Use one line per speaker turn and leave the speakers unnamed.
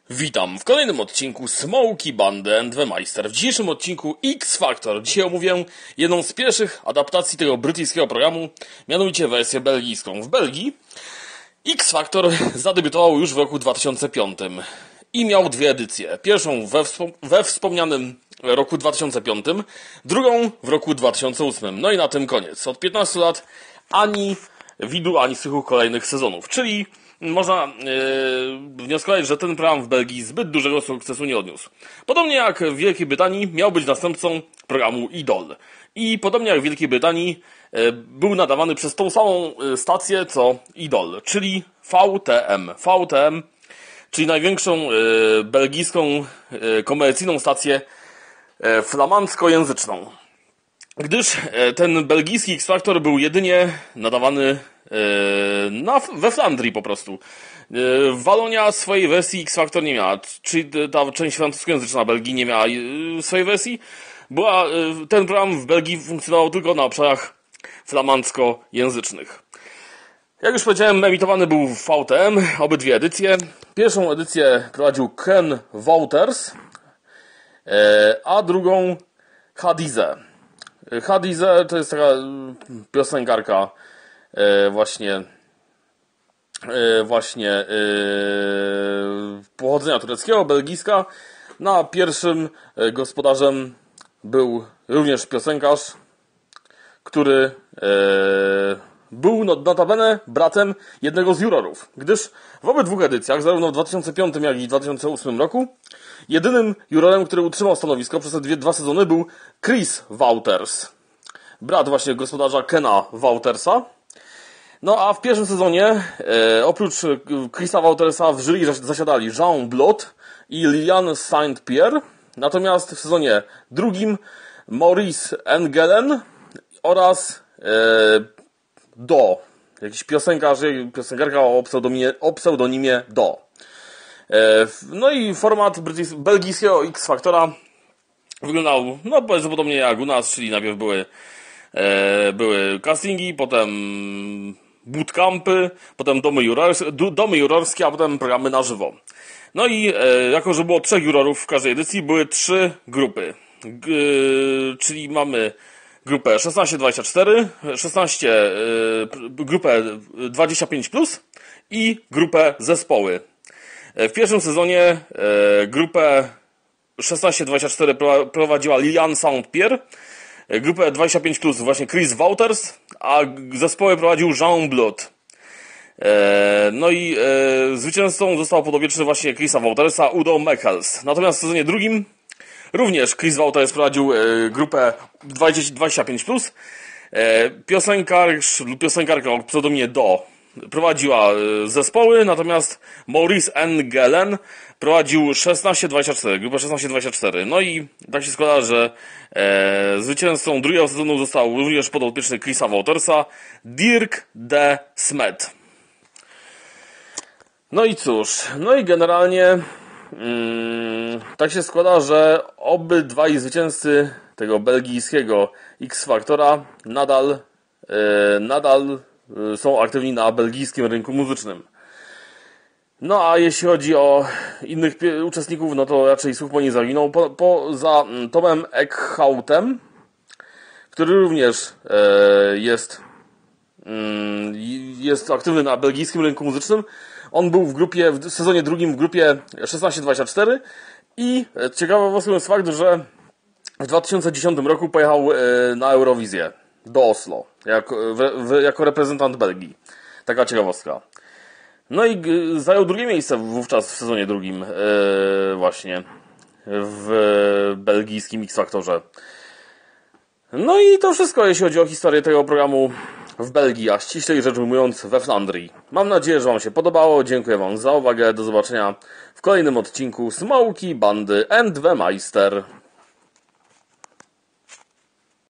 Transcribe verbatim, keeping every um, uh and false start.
Witam w kolejnym odcinku Smoki Bandy and the Meister. W dzisiejszym odcinku X Factor. Dzisiaj omówię jedną z pierwszych adaptacji tego brytyjskiego programu, mianowicie wersję belgijską. W Belgii X Factor zadebiutował już w roku dwa tysiące piątym i miał dwie edycje. Pierwszą we, wspom we wspomnianym roku dwa tysiące piątym, drugą w roku dwa tysiące ósmym. No i na tym koniec. Od piętnastu lat ani widu, ani słychu kolejnych sezonów. Czyli można yy, wnioskować, że ten program w Belgii zbyt dużego sukcesu nie odniósł. Podobnie jak w Wielkiej Brytanii miał być następcą programu Idol. I podobnie jak w Wielkiej Brytanii yy, był nadawany przez tą samą yy, stację co Idol, czyli V T M. V T M, czyli największą yy, belgijską yy, komercyjną stację yy, flamandzkojęzyczną. Gdyż yy, ten belgijski X Factor był jedynie nadawany Na, we Flandrii po prostu. Walonia swojej wersji X Factor nie miała, czyli ta część francuskojęzyczna Belgii nie miała swojej wersji. Była, ten program w Belgii funkcjonował tylko na obszarach flamandzkojęzycznych. Jak już powiedziałem, emitowany był w V T M, obydwie edycje. Pierwszą edycję prowadził Ken Wouters, a drugą Hadize. Hadize to jest taka piosenkarka E, właśnie e, właśnie e, pochodzenia tureckiego, belgijska. Na pierwszym e, gospodarzem był również piosenkarz, który e, był notabene bratem jednego z jurorów, gdyż w obydwu edycjach, zarówno w dwa tysiące piątym jak i w dwa tysiące ósmym roku, jedynym jurorem, który utrzymał stanowisko przez te dwie, dwa sezony, był Chris Wouters, brat właśnie gospodarza Kena Woutersa. No a w pierwszym sezonie, e, oprócz Chrisa Woutersa w jury zasiadali Jean Blot i Liliane Saint-Pierre, natomiast w sezonie drugim Maurice Engelen oraz e, Do, jakiś piosenkarz, piosenkarka o pseudonimie, o pseudonimie Do. E, no i format belgijskiego X Factora wyglądał, no powiedzmy podobnie jak u nas, czyli najpierw były, e, były castingi, potem bootcampy, potem domy, jurors, domy jurorskie, a potem programy na żywo. No i e, jako, że było trzech jurorów w każdej edycji, były trzy grupy. G, e, czyli mamy grupę szesnaście dwadzieścia cztery, szesnaście, e, grupę dwadzieścia pięć plus i grupę zespoły. E, w pierwszym sezonie e, grupę szesnaście dwadzieścia cztery prowadziła Liliane Saint-Pierre, grupę dwadzieścia pięć plus właśnie Chris Wouters, a zespoły prowadził Jean Blot. E, no i e, zwycięzcą został podopieczny właśnie Chrisa Woutersa Udo Mechels. Natomiast w sezonie drugim również Chris Wouters prowadził e, grupę dwadzieścia pięć plus. E, piosenkarz lub piosenkarka o pseudonimie Do prowadziła e, zespoły, natomiast Maurice Engelen prowadził szesnaście dwadzieścia cztery, grupę szesnaście dwadzieścia cztery. No i tak się składa, że e, zwycięzcą drugiego sezonu został również podopieczny Chrisa Woutersa, Dirk de Smet. No i cóż, no i generalnie mm, tak się składa, że obydwaj zwycięzcy tego belgijskiego X Factora nadal, e, nadal są aktywni na belgijskim rynku muzycznym. No a jeśli chodzi o innych uczestników, no to raczej słuch po nie zawinął. Po, poza Tomem Eckhoutem, który również e, jest, mm, jest aktywny na belgijskim rynku muzycznym. On był w grupie, w sezonie drugim w grupie szesnaście dwadzieścia cztery i ciekawostką jest fakt, że w dwa tysiące dziesiątym roku pojechał e, na Eurowizję do Oslo jako, w, w, jako reprezentant Belgii. Taka ciekawostka. No i zajął drugie miejsce wówczas w sezonie drugim yy, właśnie w belgijskim X Factorze. No i to wszystko, jeśli chodzi o historię tego programu w Belgii, a ściślej rzecz ujmując we Flandrii. Mam nadzieję, że Wam się podobało. Dziękuję Wam za uwagę. Do zobaczenia w kolejnym odcinku Smoki Bandy and the Meister.